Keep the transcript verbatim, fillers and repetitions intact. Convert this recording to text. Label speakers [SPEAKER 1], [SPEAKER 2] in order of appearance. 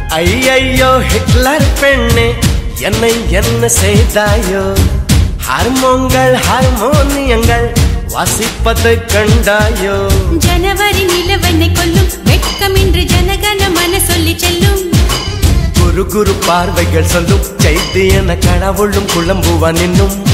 [SPEAKER 1] ஐயையோ ஹிட்லர் பெண்ணே என்னை என்ன செய்தாயோ ஹார்மோன்கள் ஹார்மோனியங்கள் வாசிப்பது கண்டாயோ
[SPEAKER 2] ஜனவரி நிலவனை கொல்லும் வெட்கமின்றி ஜனகன மன சொல்லி செல்லும்
[SPEAKER 1] குரு குரு பார்வைகள் சொல்லும் செய்தி என கடவுளும் குழம்புவான் இன்னும்